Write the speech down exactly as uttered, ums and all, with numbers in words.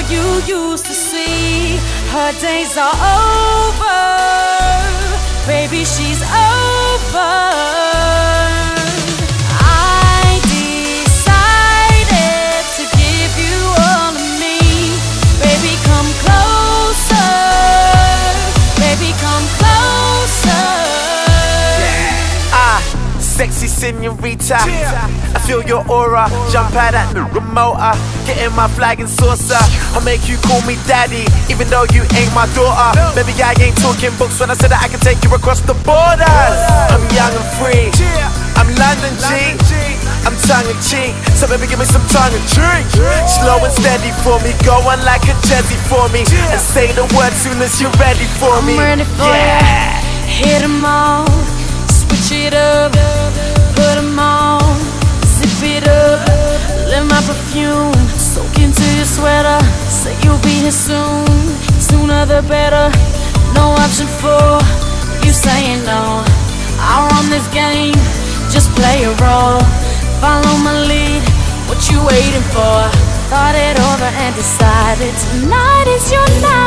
you used to see. Her days are over, baby, she's over. I decided to give you all of me. Baby, come closer. Baby, come closer. Yeah. Ah, sexy senorita, I feel your aura. Jump out at the remote, uh, getting my flag and saucer. I'll make you call me daddy, even though you ain't my daughter. Baby, I ain't talking books when I said that I can take you across the borders. I'm young and free, I'm London G, I'm tongue in cheek, so baby give me some tongue and drink. Slow and steady for me, go on like a Jazzy for me, and say the word soon as you're ready for me. I'm ready for yeah. you. Hit 'em all, switch it up, put 'em on, zip it up. Let my perfume soak into your sweater. Say you'll be here soon, sooner the better. No option for you saying no. I run this game, just play a role. Follow my lead, what you waiting for? Thought it over and decided tonight is your night.